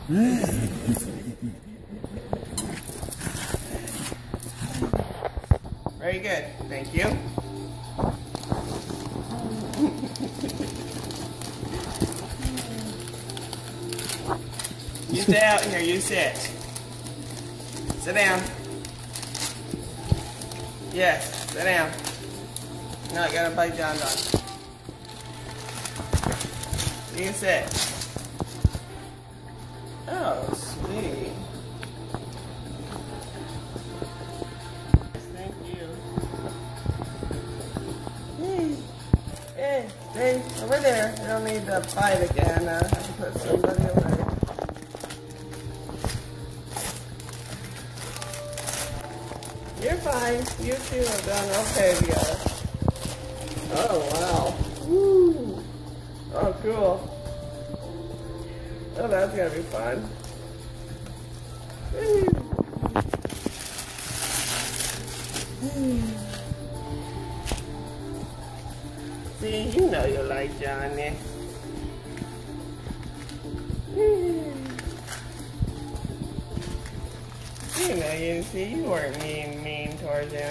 Very good. Thank you. You stay out here. You sit. Sit down. Yes, sit down. Now I gotta bite John Don. You sit. Oh, sweetie. Thank you. Hey, hey, over there. You don't need to fight again. I have to put somebody away. You're fine. You two have done okay together. Oh, wow. Woo. Oh, cool. Oh, that's gonna be fun. See, you know you like Johnny. You know, you see, you weren't mean towards him.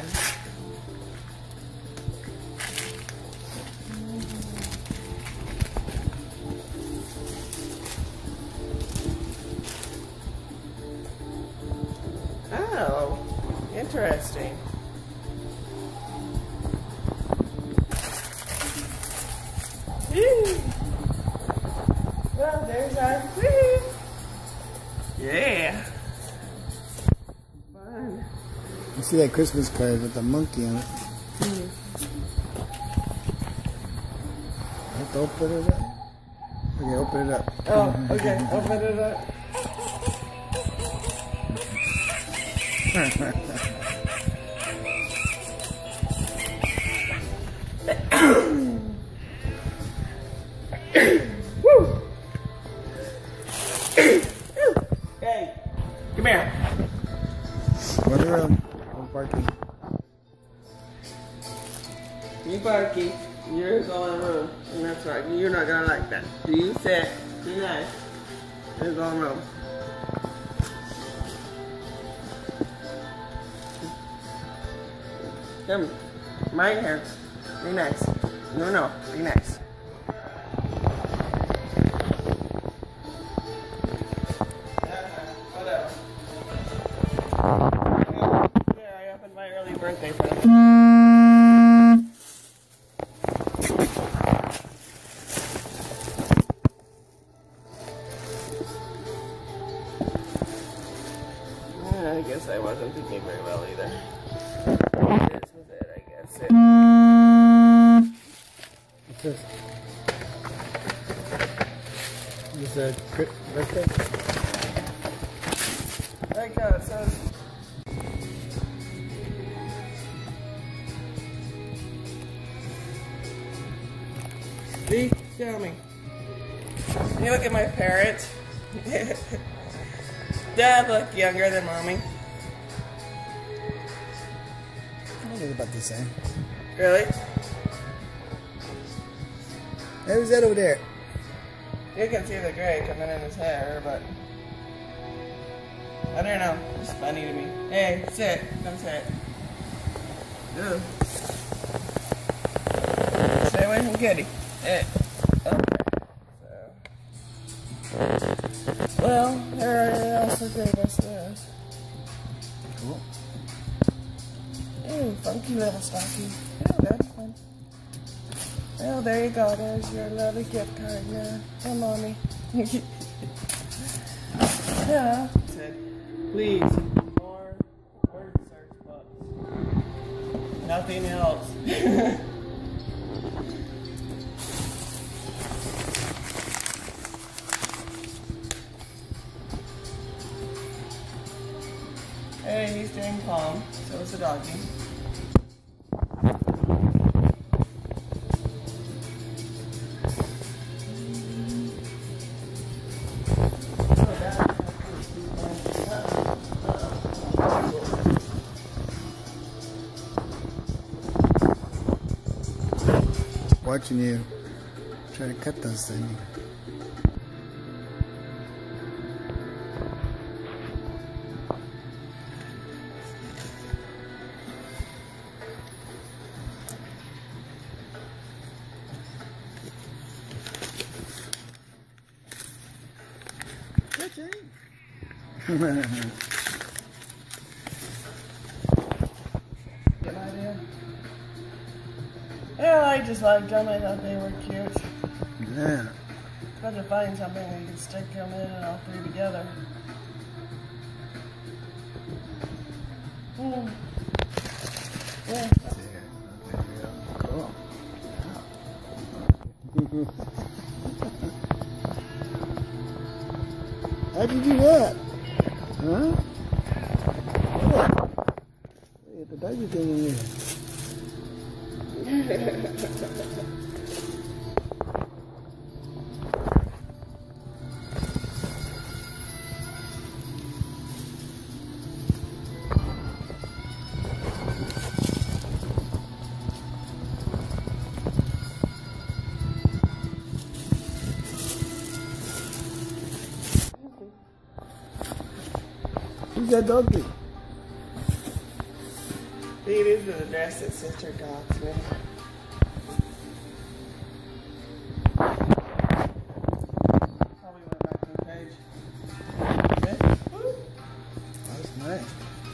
Oh, interesting. Well, there's our food. Yeah. Fun. You see that Christmas card with the monkey on it? I have to open it up. Okay, open it up. Oh, okay, open it up. Hey, come here. What around? I'm barking. You barky. You're going room. And that's right. You're not gonna like that. You sit. Be nice. You're going room. Come right here. Be nice. No. Be nice. Whatever. There, I opened my early birthday present. I guess I wasn't thinking very well either. This was it, I guess. What's this? Is that birthday? There you go, it says. See? Show me. Can you look at my parrot? Dad look younger than Mommy. I think about the same. Really? Hey, who's that over there? You can see the gray coming in his hair, but I don't know. It's funny to me. Hey, sit. Come sit. Ooh. Stay away from Kitty. Hey. Okay. So. Well, everybody else gave us this. Cool. Ooh, funky little stocking. Oh, that's fun. Well, there you go. There's your lovely gift card now. Come on, me. Yeah. Said, please, more word search books. Nothing else. Hey, he's doing calm. So is the doggy. Watching you try to cut those things. Get my idea? Yeah, I just liked them. I thought they were cute. Yeah. Got to find something where you can stick them in and all three together. Mm. Yeah. Cool. How'd you do that? Huh? Look at the doggy thing in there. Who's that doggy? See, this is the dress that sister got me. Probably went back to the page. Okay. That's nice.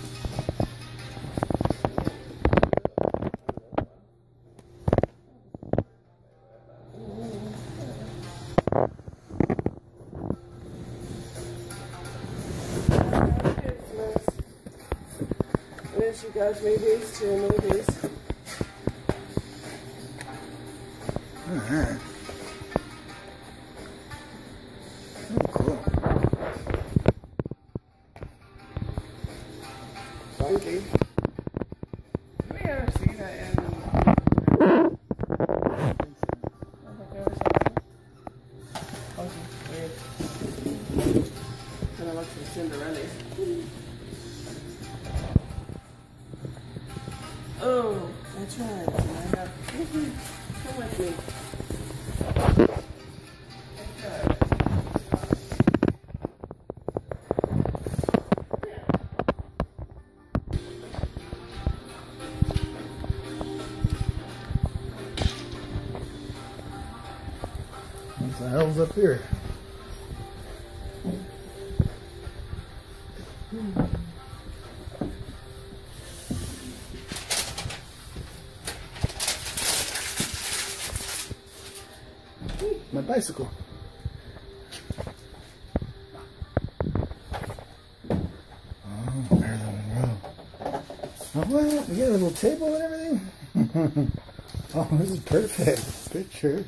And then she got me these two movies. Alright. Oh, cool. Funky. Did we ever see that in? I don't think we ever saw that. Funky. Weird. Kind of looks like Cinderella. Oh, that's right. I have. Come with me. What the hell's up here? My bicycle. Oh, Marilyn Monroe. Oh, what? We got a little table and everything? Oh, this is perfect. Picture.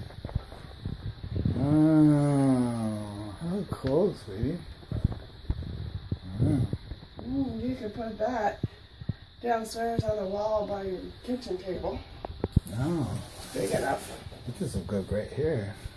Oh, how cool, sweetie. Oh. You could put that downstairs on the wall by your kitchen table. Oh, Big enough. this will go great here.